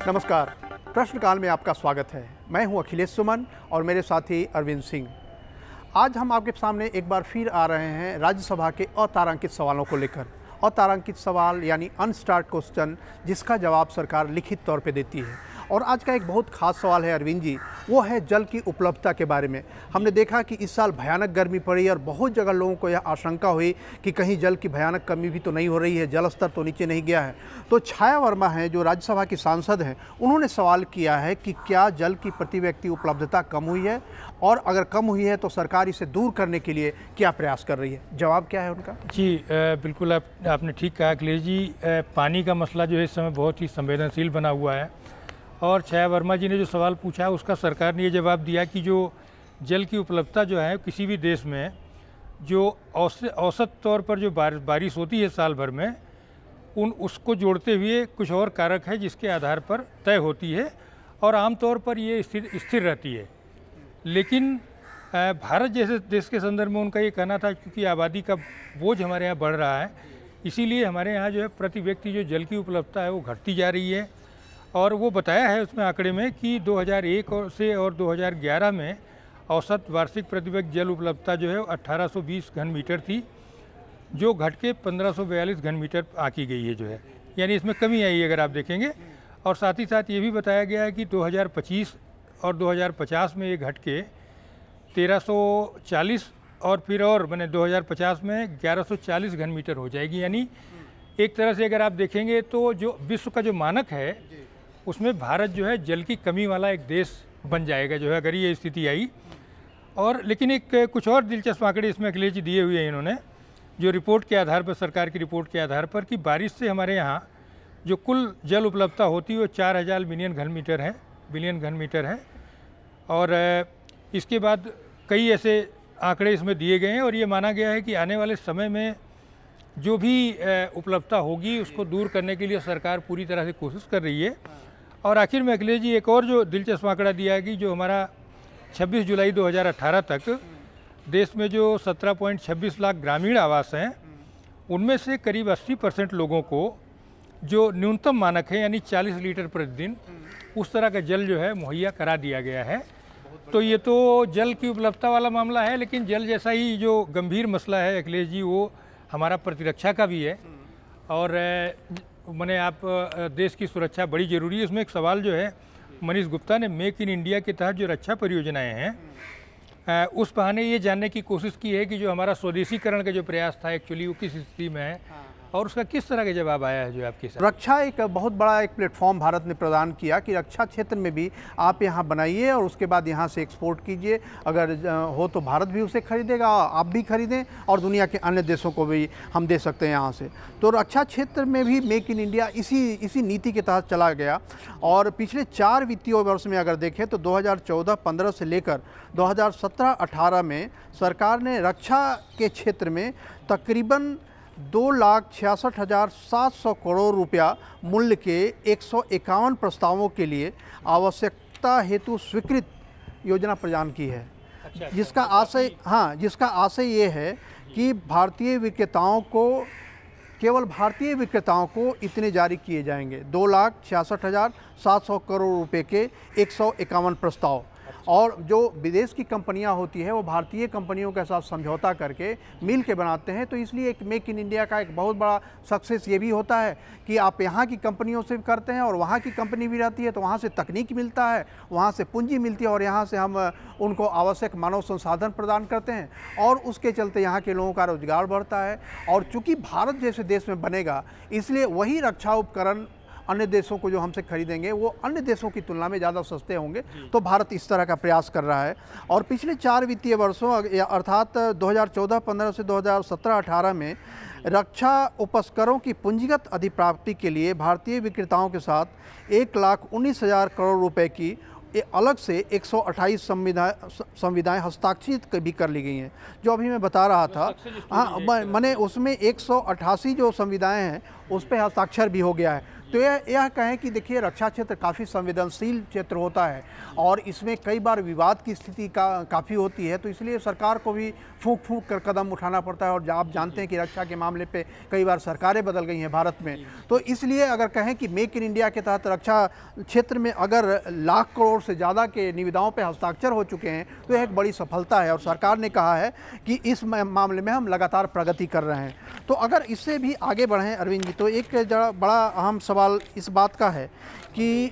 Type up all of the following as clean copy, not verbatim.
नमस्कार। प्रश्नकाल में आपका स्वागत है। मैं हूं अखिलेश सुमन और मेरे साथी अरविंद सिंह। आज हम आपके सामने एक बार फिर आ रहे हैं राज्यसभा के अतारांकित सवालों को लेकर। अतारांकित सवाल यानी अनस्टार्ट क्वेश्चन, जिसका जवाब सरकार लिखित तौर पे देती है। और आज का एक बहुत खास सवाल है अरविंद जी, वो है जल की उपलब्धता के बारे में। हमने देखा कि इस साल भयानक गर्मी पड़ी और बहुत जगह लोगों को यह आशंका हुई कि कहीं जल की भयानक कमी भी तो नहीं हो रही है, जल स्तर तो नीचे नहीं गया है। तो छाया वर्मा हैं, जो राज्यसभा की सांसद हैं, उन्होंने सवाल किया है कि क्या जल की प्रति व्यक्ति उपलब्धता कम हुई है, और अगर कम हुई है तो सरकार इसे दूर करने के लिए क्या प्रयास कर रही है। जवाब क्या है उनका? जी बिल्कुल आपने ठीक कहा अखिलेश जी। पानी का मसला जो है इस समय बहुत ही संवेदनशील बना हुआ है, और छाया वर्मा जी ने जो सवाल पूछा है उसका सरकार ने ये जवाब दिया कि जो जल की उपलब्धता जो है किसी भी देश में, जो औसत तौर पर जो बारिश होती है साल भर में, उसको जोड़ते हुए कुछ और कारक है जिसके आधार पर तय होती है, और आमतौर पर ये स्थिर रहती है। लेकिन भारत जैसे देश के संदर्भ में उनका ये कहना था, क्योंकि आबादी का बोझ हमारे यहाँ बढ़ रहा है, इसीलिए हमारे यहाँ जो है प्रति व्यक्ति जो जल की उपलब्धता है वो घटती जा रही है। और वो बताया है उसमें आंकड़े में कि 2001 से और 2011 में औसत वार्षिक प्रति व्यक्ति जल उपलब्धता जो है 1820 घन मीटर थी, जो घट के 1542 घन मीटर आंकी गई है जो है, यानी इसमें कमी आई अगर आप देखेंगे। और साथ ही साथ ये भी बताया गया है कि 2025 और 2050 में ये घट के 1340 और फिर और मैंने 2050 में 1140 घन मीटर हो जाएगी। यानी एक तरह से अगर आप देखेंगे तो जो विश्व का जो मानक है उसमें भारत जो है जल की कमी वाला एक देश बन जाएगा जो है, अगर ये स्थिति आई। और लेकिन एक कुछ और दिलचस्प आंकड़े इसमें अखिलेश जी दिए हुए हैं इन्होंने, जो रिपोर्ट के आधार पर, सरकार की रिपोर्ट के आधार पर, कि बारिश से हमारे यहाँ जो कुल जल उपलब्धता होती है वो 4000 बिलियन घन मीटर है। और इसके बाद कई ऐसे आंकड़े इसमें दिए गए हैं, और ये माना गया है कि आने वाले समय में जो भी उपलब्धता होगी उसको दूर करने के लिए सरकार पूरी तरह से कोशिश कर रही है। और आखिर में अखिलेश जी एक और जो दिलचस्प आंकड़ा दिया है कि जो हमारा 26 जुलाई 2018 तक देश में जो 17.26 लाख ग्रामीण आवास हैं, उनमें से करीब 80% लोगों को जो न्यूनतम मानक है यानी 40 लीटर प्रतिदिन उस तरह का जल जो है मुहैया करा दिया गया है। तो ये तो जल की उपलब्धता वाला मामला है, लेकिन जल जैसा ही जो गंभीर मसला है अखिलेश जी, वो हमारा प्रतिरक्षा का भी है। और मैंने आप देश की सुरक्षा बड़ी ज़रूरी है। इसमें एक सवाल जो है मनीष गुप्ता ने मेक इन इंडिया के तहत जो रक्षा परियोजनाएं हैं उस बहाने ये जानने की कोशिश की है कि जो हमारा स्वदेशीकरण का जो प्रयास था एक्चुअली वो किस स्थिति में है, और उसका किस तरह का जवाब आया है जो आपके साथ। रक्षा एक बहुत बड़ा एक प्लेटफॉर्म भारत ने प्रदान किया कि रक्षा क्षेत्र में भी आप यहाँ बनाइए और उसके बाद यहाँ से एक्सपोर्ट कीजिए। अगर हो तो भारत भी उसे खरीदेगा, आप भी खरीदें, और दुनिया के अन्य देशों को भी हम दे सकते हैं यहाँ से। तो रक्षा क्षेत्र में भी मेक इन इंडिया इसी नीति के तहत चला गया। और पिछले 4 वित्तीय वर्ष में अगर देखें तो 2014-15 से लेकर 2017-18 में सरकार ने रक्षा के क्षेत्र में तकरीबन 2,66,700 करोड़ रुपया मूल्य के 151 प्रस्तावों के लिए आवश्यकता हेतु स्वीकृत योजना प्रदान की है। जिसका आशय ये है कि केवल भारतीय विक्रेताओं को इतने जारी किए जाएंगे। 2,66,700 करोड़ रुपए के 151 प्रस्ताव। और जो विदेश की कंपनियां होती है वो भारतीय कंपनियों के साथ समझौता करके मिल के बनाते हैं। तो इसलिए एक मेक इन इंडिया का एक बहुत बड़ा सक्सेस ये भी होता है कि आप यहाँ की कंपनियों से भी करते हैं, और वहाँ की कंपनी भी रहती है तो वहाँ से तकनीक मिलता है, वहाँ से पूंजी मिलती है, और यहाँ से हम उनको आवश्यक मानव संसाधन प्रदान करते हैं, और उसके चलते यहाँ के लोगों का रोजगार बढ़ता है। और चूँकि भारत जैसे देश में बनेगा, इसलिए वही रक्षा उपकरण अन्य देशों को जो हमसे खरीदेंगे वो अन्य देशों की तुलना में ज़्यादा सस्ते होंगे। तो भारत इस तरह का प्रयास कर रहा है। और पिछले 4 वित्तीय वर्षों अर्थात 2014-15 से 2017-18 में रक्षा उपस्करों की पूंजीगत अधिप्राप्ति के लिए भारतीय विक्रेताओं के साथ 1,19,000 करोड़ रुपए की अलग से 128 संविधाएं हस्ताक्षरित भी कर ली गई हैं। जो अभी मैं बता रहा था, हाँ, मैंने उसमें 188 जो संविधाएं हैं उस पर हस्ताक्षर भी हो गया है। तो यह कहें कि देखिए रक्षा क्षेत्र काफ़ी संवेदनशील क्षेत्र होता है और इसमें कई बार विवाद की स्थिति काफ़ी होती है, तो इसलिए सरकार को भी फूंक फूंक कर कदम उठाना पड़ता है। और आप जानते हैं कि रक्षा के मामले पे कई बार सरकारें बदल गई हैं भारत में, तो इसलिए अगर कहें कि मेक इन इंडिया के तहत रक्षा क्षेत्र में अगर लाख करोड़ से ज़्यादा के निविदाओं पर हस्ताक्षर हो चुके हैं तो यह एक बड़ी सफलता है। और सरकार ने कहा है कि इस मामले में हम लगातार प्रगति कर रहे हैं। तो अगर इससे भी आगे बढ़ें अरविंद जी, तो एक बड़ा अहम सवाल इस बात का है कि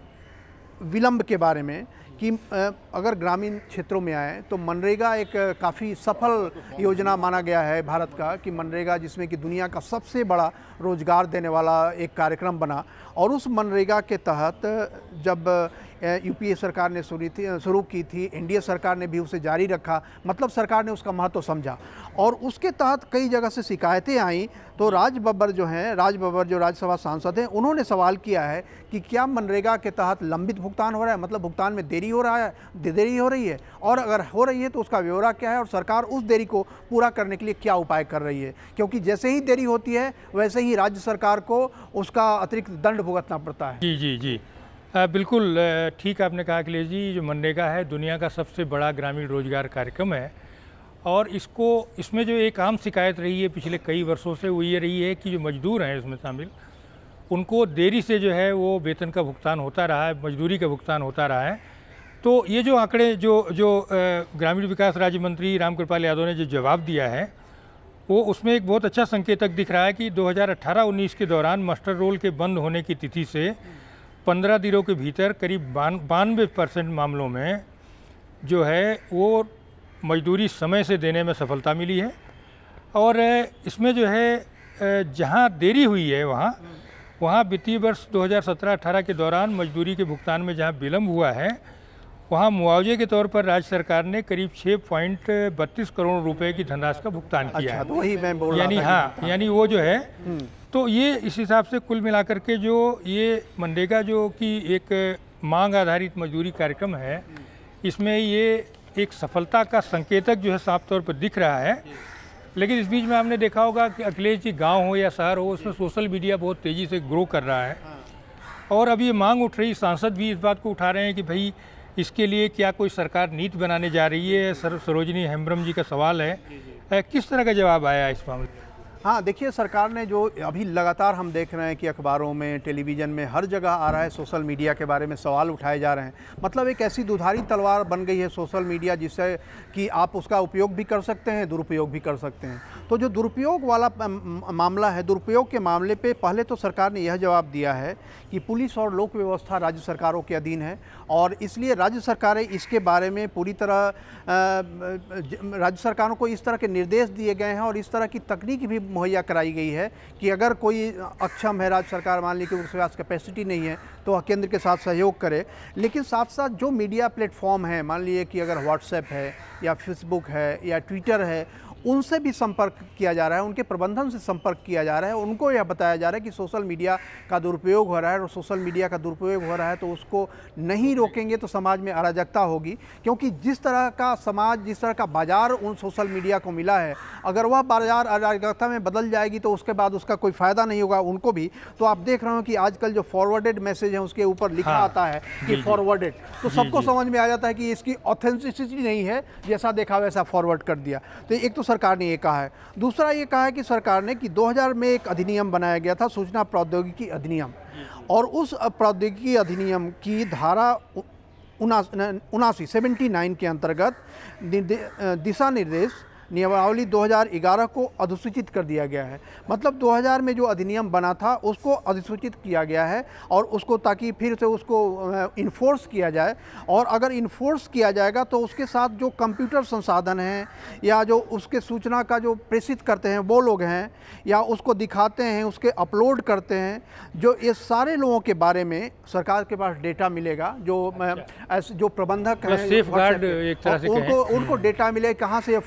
विलंब के बारे में कि अगर ग्रामीण क्षेत्रों में आए तो मनरेगा एक काफ़ी सफल योजना माना गया है भारत का, कि मनरेगा जिसमें कि दुनिया का सबसे बड़ा रोज़गार देने वाला एक कार्यक्रम बना। और उस मनरेगा के तहत जब यूपीए सरकार ने शुरू की थी, एनडीए सरकार ने भी उसे जारी रखा, मतलब सरकार ने उसका महत्व समझा। और उसके तहत कई जगह से शिकायतें आईं, तो राज बब्बर जो राज्यसभा सांसद हैं, उन्होंने सवाल किया है कि क्या मनरेगा के तहत लंबित भुगतान हो रहा है, मतलब भुगतान में देरी हो रही है, और अगर हो रही है तो उसका ब्यौरा क्या है और सरकार उस देरी को पूरा करने के लिए क्या उपाय कर रही है। क्योंकि जैसे ही देरी होती है वैसे ही राज्य सरकार को उसका अतिरिक्त दंड भुगतना पड़ता है। जी बिल्कुल ठीक आपने कहा अखिलेश जी, जो मनरेगा है दुनिया का सबसे बड़ा ग्रामीण रोजगार कार्यक्रम है। और इसमें जो एक आम शिकायत रही है पिछले कई वर्षों से वो ये रही है कि जो मजदूर हैं इसमें शामिल, उनको देरी से जो है वो वेतन का भुगतान होता रहा है, मजदूरी का भुगतान होता रहा है। तो ये जो आंकड़े जो ग्रामीण विकास राज्य मंत्री रामकृपाल यादव ने जो जवाब दिया है, वो उसमें एक बहुत अच्छा संकेतक दिख रहा है कि 2018-19 के दौरान मास्टर रोल के बंद होने की तिथि से 15 दिनों के भीतर करीब 92% मामलों में जो है वो मजदूरी समय से देने में सफलता मिली है। और इसमें जो है जहाँ देरी हुई है वहाँ वित्तीय वर्ष 2017-18 के दौरान मजदूरी के भुगतान में जहाँ विलम्ब हुआ है, वहाँ मुआवजे के तौर पर राज्य सरकार ने करीब 6.32 करोड़ रुपए की धनराशि का भुगतान किया है। तो वही मैं बोल रहा था। यानी वो जो है, तो ये इस हिसाब से कुल मिलाकर के जो ये मनरेगा जो कि एक मांग आधारित मजदूरी कार्यक्रम है, इसमें ये एक सफलता का संकेतक जो है साफ तौर पर दिख रहा है। लेकिन इस बीच में हमने देखा होगा कि अखिलेश जी, गांव हो या शहर हो, उसमें सोशल मीडिया बहुत तेज़ी से ग्रो कर रहा है। और अब ये मांग उठ रही, सांसद भी इस बात को उठा रहे हैं कि भाई इसके लिए क्या कोई सरकार नीति बनाने जा रही है। सरोजिनी हेम्ब्रम जी का सवाल है, किस तरह का जवाब आया इस मामले में? हाँ, देखिए सरकार ने जो अभी लगातार हम देख रहे हैं कि अखबारों में, टेलीविज़न में, हर जगह आ रहा है, सोशल मीडिया के बारे में सवाल उठाए जा रहे हैं। मतलब एक ऐसी दुधारी तलवार बन गई है सोशल मीडिया, जिससे कि आप उसका उपयोग भी कर सकते हैं, दुरुपयोग भी कर सकते हैं। तो जो दुरुपयोग वाला मामला है, दुरुपयोग के मामले पे पहले तो सरकार ने यह जवाब दिया है कि पुलिस और लोक व्यवस्था राज्य सरकारों के अधीन है और इसलिए राज्य सरकारें इसके बारे में पूरी तरह राज्य सरकारों को इस तरह के निर्देश दिए गए हैं और इस तरह की तकनीक भी मुहैया कराई गई है कि अगर कोई अक्षम है राज्य सरकार, मान ली कि उसके पास कैपेसिटी नहीं है, तो वह केंद्र के साथ सहयोग करे। लेकिन साथ साथ जो मीडिया प्लेटफॉर्म है, मान लीजिए कि अगर व्हाट्सएप है या फेसबुक है या ट्विटर है, उनसे भी संपर्क किया जा रहा है, उनके प्रबंधन से संपर्क किया जा रहा है, उनको यह बताया जा रहा है कि सोशल मीडिया का दुरुपयोग हो रहा है और सोशल मीडिया का दुरुपयोग हो रहा है तो उसको नहीं रोकेंगे तो समाज में अराजकता होगी। क्योंकि जिस तरह का समाज, जिस तरह का बाज़ार उन सोशल मीडिया को मिला है, अगर वह बाज़ार अराजकता में बदल जाएगी तो उसके बाद उसका कोई फ़ायदा नहीं होगा उनको भी। तो आप देख रहे हो कि आजकल जो फॉरवर्डेड मैसेज है उसके ऊपर लिखा आता है कि फॉरवर्डेड, तो सबको समझ में आ जाता है कि इसकी ऑथेंटिसिटी नहीं है, जैसा देखा वैसा फॉरवर्ड कर दिया। तो एक तो सरकार ने ये कहा है। दूसरा ये कहा है कि सरकार ने कि 2000 में एक अधिनियम बनाया गया था, सूचना प्रौद्योगिकी अधिनियम, और उस प्रौद्योगिकी अधिनियम की धारा 79 के अंतर्गत दिशा निर्देश नियमावली 2011 को अधिसूचित कर दिया गया है। मतलब 2000 में जो अधिनियम बना था उसको अधिसूचित किया गया है और उसको, ताकि फिर से उसको इन्फोर्स किया जाए। और अगर इन्फोर्स किया जाएगा तो उसके साथ जो कंप्यूटर संसाधन हैं या जो उसके सूचना का जो प्रेषित करते हैं वो लोग हैं या उसको दिखाते हैं, उसके अपलोड करते हैं, जो ये सारे लोगों के बारे में सरकार के पास डेटा मिलेगा। जो प्रबंधक हैं, सेफगार्ड एक तरह से उनको डेटा मिले, कहाँ से ये फॉरवर्ड किया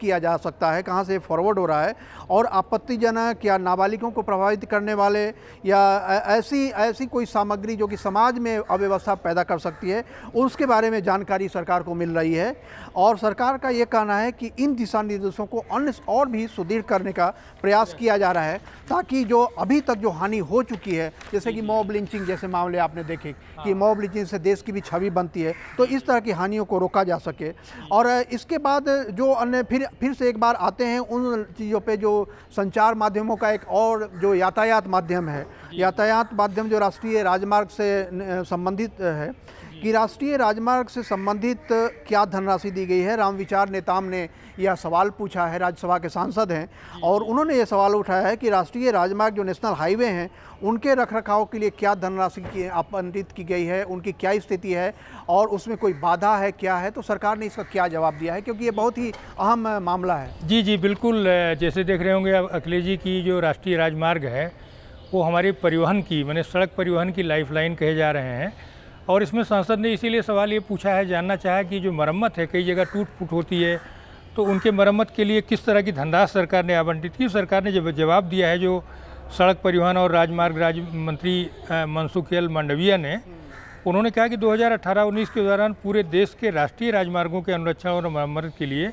किया जा सकता है, कहाँ से फॉरवर्ड हो रहा है, और आपत्तिजनक या नाबालिगों को प्रभावित करने वाले या ऐसी कोई सामग्री जो कि समाज में अव्यवस्था पैदा कर सकती है, उसके बारे में जानकारी सरकार को मिल रही है। और सरकार का ये कहना है कि इन दिशा निर्देशों को अन्य और भी सुदृढ़ करने का प्रयास किया जा रहा है, ताकि जो अभी तक जो हानि हो चुकी है, जैसे कि मॉब लिंचिंग जैसे मामले आपने देखे कि मॉब लिंचिंग से देश की भी छवि बनती है, तो इस तरह की हानियों को रोका जा सके। और इसके बाद जो अन्य फिर से एक बार आते हैं उन चीज़ों पे जो संचार माध्यमों का एक और जो यातायात माध्यम है, यातायात माध्यम जो राष्ट्रीय राजमार्ग से संबंधित है, कि राष्ट्रीय राजमार्ग से संबंधित क्या धनराशि दी गई है। रामविचार नेताम ने यह सवाल पूछा है, राज्यसभा के सांसद हैं, और उन्होंने ये सवाल उठाया है कि राष्ट्रीय राजमार्ग जो नेशनल हाईवे हैं उनके रखरखाव के लिए क्या धनराशि की आवंटित की गई है, उनकी क्या स्थिति है और उसमें कोई बाधा है क्या है। तो सरकार ने इसका क्या जवाब दिया है, क्योंकि ये बहुत ही अहम मामला है। जी जी बिल्कुल, जैसे देख रहे होंगे अखिलेश जी की जो राष्ट्रीय राजमार्ग है वो हमारे परिवहन की, माने सड़क परिवहन की लाइफलाइन कहे जा रहे हैं। और इसमें सांसद ने इसीलिए सवाल ये पूछा है, जानना चाहा कि जो मरम्मत है, कई जगह टूट फूट होती है, तो उनके मरम्मत के लिए किस तरह की धनराशि सरकार ने आवंटित की। सरकार ने जब जवाब दिया है, जो सड़क परिवहन और राजमार्ग राज्य मंत्री मनसुख मांडविया ने, उन्होंने कहा कि 2018-19 के दौरान पूरे देश के राष्ट्रीय राजमार्गों के अनुरक्षण और मरम्मत के लिए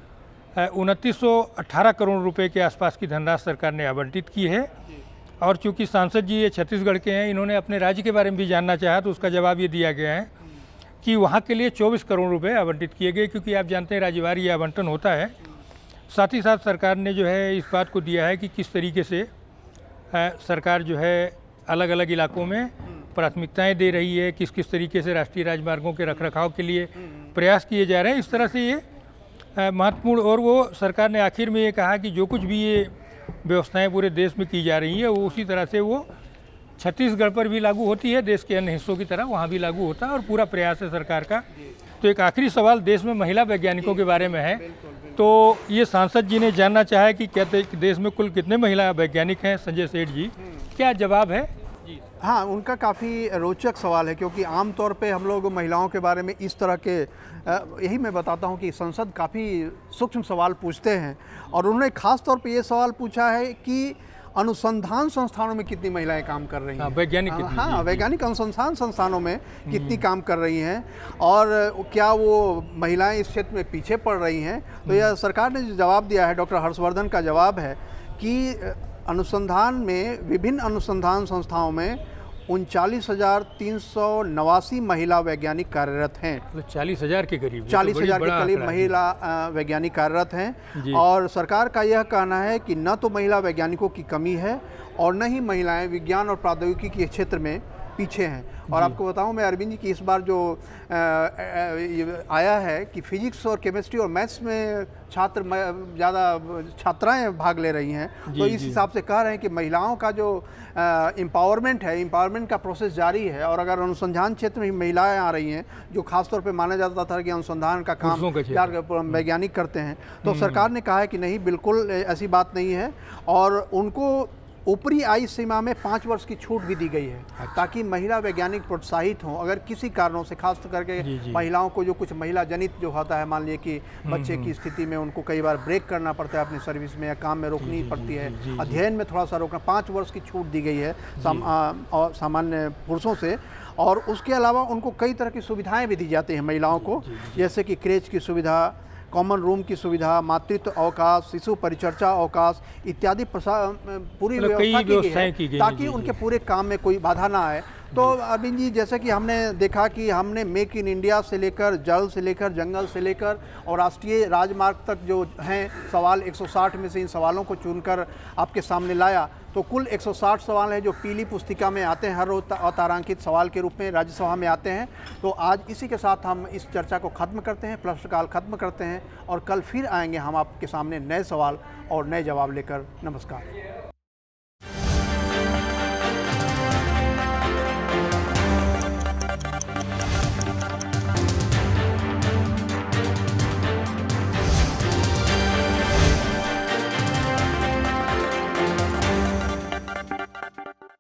2918 करोड़ रुपए के आसपास की धनराशि सरकार ने आवंटित की है। और चूंकि सांसद जी ये छत्तीसगढ़ के हैं, इन्होंने अपने राज्य के बारे में भी जानना चाहा, तो उसका जवाब ये दिया गया है कि वहाँ के लिए 24 करोड़ रुपए आवंटित किए गए, क्योंकि आप जानते हैं राज्यवार ये आवंटन होता है। साथ ही साथ सरकार ने जो है इस बात को दिया है कि किस तरीके से सरकार जो है अलग अलग इलाकों में प्राथमिकताएं दे रही है, किस किस तरीके से राष्ट्रीय राजमार्गों के रखरखाव के लिए प्रयास किए जा रहे हैं। इस तरह से ये महत्वपूर्ण, और वो सरकार ने आखिर में ये कहा कि जो कुछ भी ये व्यवस्थाएं पूरे देश में की जा रही है वो उसी तरह से वो छत्तीसगढ़ पर भी लागू होती है, देश के अन्य हिस्सों की तरह वहाँ भी लागू होता है, और पूरा प्रयास है सरकार का। तो एक आखिरी सवाल देश में महिला वैज्ञानिकों के बारे में है, तो ये सांसद जी ने जानना चाहा कि कहते कि देश में कुल कितने महिला वैज्ञानिक हैं। संजय सेठ जी, क्या जवाब है? हाँ, उनका काफ़ी रोचक सवाल है, क्योंकि आमतौर पे हम लोग महिलाओं के बारे में इस तरह के यही मैं बताता हूँ कि संसद काफ़ी सूक्ष्म सवाल पूछते हैं, और उन्होंने ख़ास तौर पे ये सवाल पूछा है कि अनुसंधान संस्थानों में कितनी महिलाएं काम कर रही हैं, वैज्ञानिक वैज्ञानिक अनुसंधान संस्थानों में कितनी काम कर रही हैं, और क्या वो महिलाएं इस क्षेत्र में पीछे पड़ रही हैं। तो यह सरकार ने जो जवाब दिया है, डॉक्टर हर्षवर्धन का जवाब है कि अनुसंधान में, विभिन्न अनुसंधान संस्थाओं में 39,389 महिला वैज्ञानिक कार्यरत हैं। 40,000 के करीब, 40,000 के करीब महिला वैज्ञानिक कार्यरत हैं। और सरकार का यह कहना है कि न तो महिला वैज्ञानिकों की कमी है और न ही महिलाएं विज्ञान और प्रौद्योगिकी के क्षेत्र में पीछे हैं। और आपको बताऊं मैं अरविंद जी की इस बार जो आया है कि फिजिक्स और केमिस्ट्री और मैथ्स में ज़्यादा छात्राएं भाग ले रही हैं, तो इस हिसाब से कह रहे हैं कि महिलाओं का जो एम्पावरमेंट है, एम्पावरमेंट का प्रोसेस जारी है। और अगर अनुसंधान क्षेत्र में महिलाएं आ रही हैं, जो खासतौर पे माना जाता था कि अनुसंधान का काम वैज्ञानिक करते हैं, तो सरकार ने कहा है कि नहीं, बिल्कुल ऐसी बात नहीं है, और उनको ऊपरी आयु सीमा में 5 वर्ष की छूट भी दी गई है। ताकि महिला वैज्ञानिक प्रोत्साहित हों। अगर किसी कारणों से, खास करके महिलाओं को जो कुछ महिला जनित जो होता है, मान लीजिए कि बच्चे की स्थिति में उनको कई बार ब्रेक करना पड़ता है अपनी सर्विस में, या काम में रोकनी पड़ती है, अध्ययन में थोड़ा सा रोकना, 5 वर्ष की छूट दी गई है और सामान्य पुरुषों से। और उसके अलावा उनको कई तरह की सुविधाएँ भी दी जाती हैं महिलाओं को, जैसे कि क्रेच की सुविधा, कॉमन रूम की सुविधा, मातृत्व अवकाश, शिशु परिचर्चा अवकाश इत्यादि पूरी व्यवस्था की गई, ताकि उनके पूरे काम में कोई बाधा ना आए। तो अरविंद जी, जैसे कि हमने देखा कि हमने मेक इन इंडिया से लेकर, जल से लेकर, जंगल से लेकर और राष्ट्रीय राजमार्ग तक जो हैं सवाल, 160 में से इन सवालों को चुनकर आपके सामने लाया। तो कुल 160 सवाल हैं जो पीली पुस्तिका में आते हैं, हर रोज अतारांकित सवाल के रूप में राज्यसभा में आते हैं। तो आज इसी के साथ हम इस चर्चा को ख़त्म करते हैं, प्रश्नकाल ख़त्म करते हैं, और कल फिर आएंगे हम आपके सामने नए सवाल और नए जवाब लेकर। नमस्कार।